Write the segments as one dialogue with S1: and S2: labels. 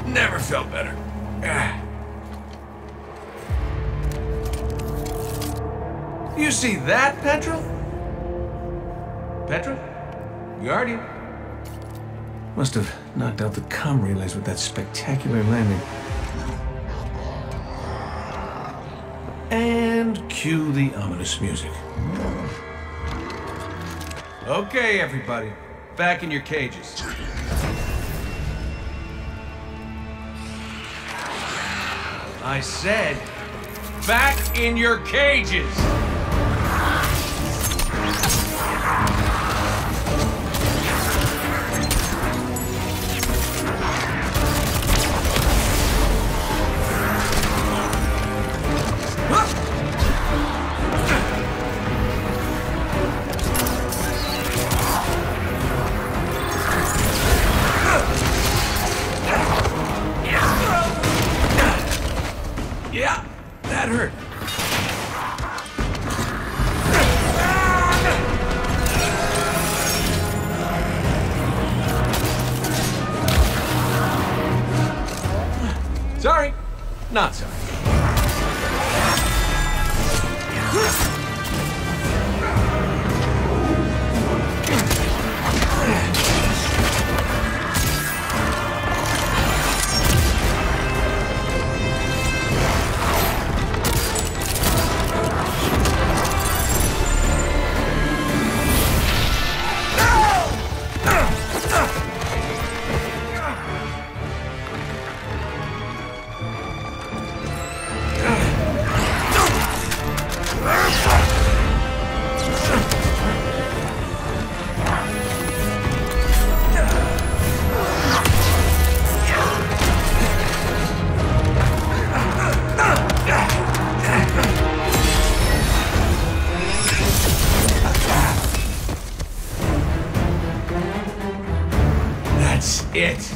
S1: Never felt better. You see that, Petrol? Petrol? Guardian? Must have knocked out the comm relays with that spectacular landing. And cue the ominous music. Okay, everybody. Back in your cages. I said, back in your cages! Yeah, that hurt. Sorry, not sorry. That's it.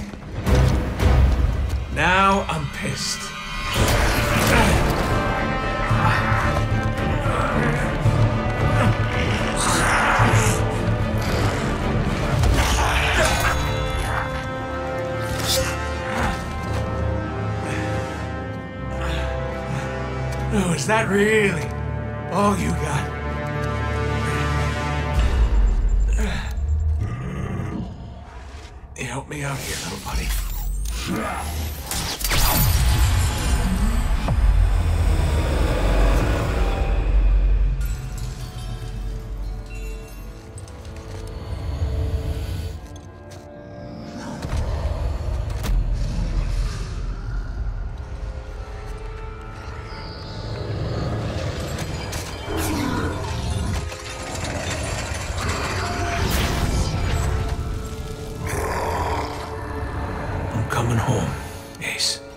S1: Now I'm pissed. Oh, is that really all you got? Help me out here, little buddy. Coming home, Ace.